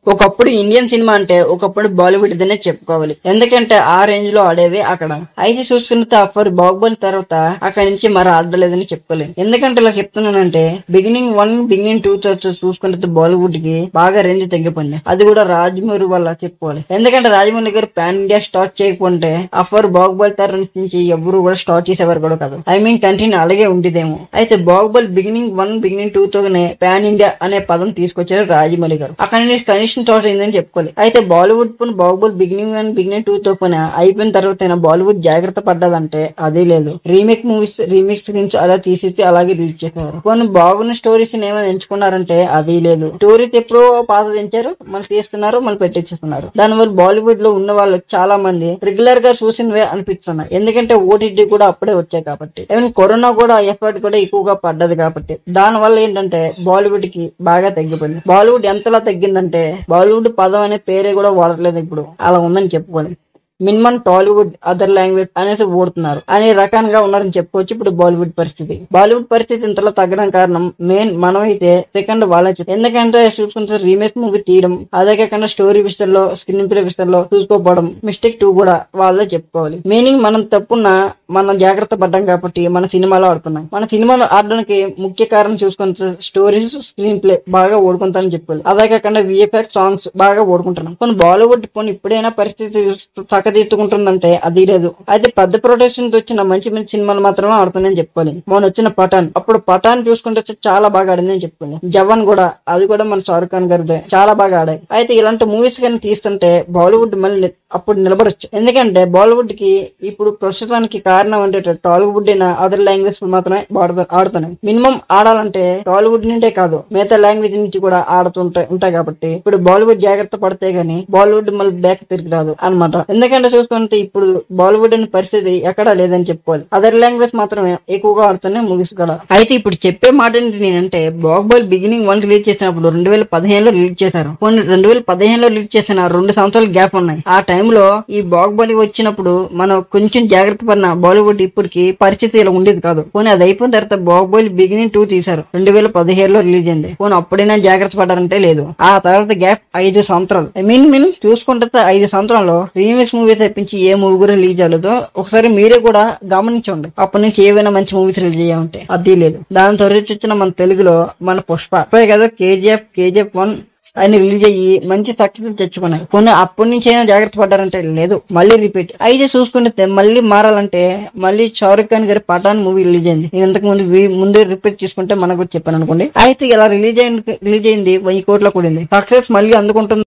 ఒకప్పుడు Indian cinema అంటే ఒకప్పుడు బాలీవుడ్ దనే చెప్పుకోవాలి. ఎందుకంటే ఆ రేంజ్ లో ఆడేవి అక్కడ. అయితే చూసుకున్న ఫర్ బాహుబలి తర్వాత అక్కడి నుంచి మరి ఆడలేదని చెప్పుకోలేదు. ఎందుకంటే ఇలా చెప్తున్నానంటే బిగినింగ్ 1 బిగినింగ్ 2 చూసుకుంటే బాలీవుడ్ కి బాగా రేంజ్ తగ్గిపోయింది. అది కూడా రాజమౌళి వల్ల చెప్పుకోవాలి. ఎందుకంటే Rajamouli garu pan India start చేయకుంటే ఫర్ బాహుబలి తర్వాత నుంచి ఎవరు కూడా స్టార్ట్ చేసేవారు కూడా కాదు. ఐ మీన్ కంటిన్యూ అలాగే ఉండేదేమో. అయితే బాహుబలి బిగినింగ్ 1 బిగినింగ్ 2 తోనే పాన్ ఇండియా అనే పదం తీసుకొచ్చారు రాజమౌళి గారు. అక్కడి నుంచి కనీసం స్టార్ట్ అయిందని చెప్పుకోవాలి. అయితే బాలీవుడ్ పోనీ బాహుబలి బిగినింగ్ 1 బిగినింగ్ 2 తో పోయినా అయిపోయిన తర్వాత బాలీవుడ్ జాగ్రత్త పడ్డదంటే అదే లేదు. రీమేక్స్ గురించి అలా తీసేసి అలాగే రిలీజ్ చేస్తున్నారు. కొన్ని బాగున్న స్టోరీస్ ఏమైనా ఎంచుకున్నారంటే అది లేదు. స్టోరీస్ ఎప్పుడో పాత తెంచారు, మళ్ళీ తీస్తున్నారు, మళ్ళీ పెట్టించేస్తున్నారు. దానివల్ల బాలీవుడ్ లో ఉన్న వాళ్ళు చాలా మంది రెగ్యులర్ గా చూసినవే అనిపిస్తున్నాయి. ఎందుకంటే ఓటీటీ కూడా అప్పుడే వచ్చాయి కాబట్టి, ఈవెన్ కరోనా కూడా ఎఫర్ట్ కూడా ఎక్కువగా పడ్డది కాబట్టి దాని వల్ల ఏంటంటే బాలీవుడ్ కి బాగా తగ్గిపోయింది. బాలీవుడ్ ఎంతలా తగ్గిందంటే బాలీవుడ్ పదం అనే పేరే కూడా వాడట్లేదు ఇప్పుడు. అలా ఉందని చెప్పుకోవాలి. మినిమం టాలీవుడ్ అదర్ లాంగ్వేజ్ అనేసి ఓడుతున్నారు అనే రకంగా ఉన్నారని చెప్పుకోవచ్చు. ఇప్పుడు బాలీవుడ్ పరిస్థితి ఇంతలో తగ్గడం కారణం మెయిన్ మనం అయితే సెకండ్ వాళ్ళే. ఎందుకంటే చూసుకుంటే రీమేక్ మూవీ తీయడం, అదే కాకుండా స్టోరీ విషయంలో స్క్రీన్ ప్లే విషయంలో చూసుకోపోవడం మిస్టేక్ 2 కూడా వాళ్ళే చెప్పుకోవాలి. మీనింగ్ మనం మనం జాగ్రత్త పడ్డాం కాబట్టి మన సినిమాలో ఆడుతున్నాం. మన సినిమాలో ఆడడానికి ముఖ్య కారణం చూసుకుంటే స్టోరీస్ స్క్రీన్ ప్లే బాగా ఓడుకుంటారని చెప్పుకోవాలి. అదే కాకుండా విఎఫ్ఎక్స్ సాంగ్స్ బాగా ఓడుకుంటున్నాం. కొన్ని బాలీవుడ్ ఇప్పుడైనా పరిస్థితి చక్కదిద్దుకుంటుందంటే అది లేదు. అయితే పెద్ద ప్రొడక్షన్ వచ్చిన మంచి సినిమాలు మాత్రమే ఆడుతుందని చెప్పుకోవాలి. మొన్న వచ్చిన పఠాన్, అప్పుడు పఠాన్ చూసుకుంటే చాలా బాగా ఆడిందని చెప్పుకోవాలి. జవాన్ కూడా, అది కూడా మన షారుఖ్ ఖాన్ గారిదే, చాలా బాగా ఆడాయి. అయితే ఇలాంటి మూవీస్ కానీ తీస్తుంటే బాలీవుడ్ మళ్ళీ అప్పుడు నిలబడొచ్చు. ఎందుకంటే బాలీవుడ్ కి ఇప్పుడు ప్రస్తుతానికి కారణం అంటే టాలీవుడ్ అయినా అదర్ లాంగ్వేజ్ మాత్రమే ఆడుతున్నాయి. మినిమం ఆడాలంటే టాలీవుడ్ నుండే కాదు మిగతా లాంగ్వేజ్ నుంచి కూడా ఉంటాయి కాబట్టి ఇప్పుడు బాలీవుడ్ జాగ్రత్త పడితే గానీ బాలీవుడ్ మళ్ళీ బ్యాక్ తిరిగి రాదు అనమాట. ఎందుకంటే చూసుకుంటే ఇప్పుడు బాలీవుడ్ అనే పరిస్థితి ఎక్కడా లేదని చెప్పుకోవాలి. అదర్ లాంగ్వేజ్ మాత్రమే ఎక్కువగా ఆడుతున్నాయి మూవీస్ కూడా. అయితే ఇప్పుడు చెప్పే మాట ఏంటి నేనంటే బాహుబలి బిగినింగ్ 1 రిలీజ్ చేసినప్పుడు 2015లో రిలీజ్ చేశారు. 2015లో రిలీజ్ చేసిన 2 సంవత్సరాల గ్యాప్ ఉన్నాయి. ఆ టైంలో ఈ బాహుబలి వచ్చినప్పుడు మనం కొంచెం జాగ్రత్త పడిన బాలీవుడ్ ఇప్పటికి పరిస్థితి ఇలా ఉండేది కాదు. పోనీ అది అయిపోయిన తర్వాత బాహుబలి బిగినింగ్ 2 తీశారు, 2017లో రిలీజ్ అయింది. పోనీ అప్పుడైనా జాగ్రత్త పడారంటే లేదు. ఆ తర్వాత గ్యాప్ 5 సంవత్సరాలు. మీన్ చూసుకుంటే 5 సంవత్సరాల్లో రీమిక్స్ మూవీస్ తెప్పించి ఏ మూవీ కూడా రిలీజ్ అవ్వలేదో ఒకసారి మీరే కూడా గమనించండి. అప్పటి నుంచి ఏవైనా మంచి మూవీస్ రిలీజ్ అయ్యామంటే అది లేదు. దాని తర్వాత వచ్చిన మన తెలుగులో మన పుష్ప కదా, కేజీఎఫ్ 1 ఆయన రిలీజ్ అయ్యి మంచి సక్సెస్ తెచ్చుకున్నాయి. కొన్ని అప్పటి నుంచి అయినా జాగ్రత్త పడ్డారంటే లేదు, మళ్ళీ రిపీట్. అయితే చూసుకుంటే మళ్ళీ మారాలంటే మళ్ళీ షారుఖ్ ఖాన్ గారి పఠాన్ మూవీ రిలీజ్ అయింది. నేను ఇంతకు ముందు రిపీట్ చేసుకుంటే మనకు చెప్పాను అనుకోండి. అయితే ఇలా రిలీజ్ అయింది 1000 కోట్ల కూడింది. సక్సెస్ మళ్ళీ అందుకుంటుంది.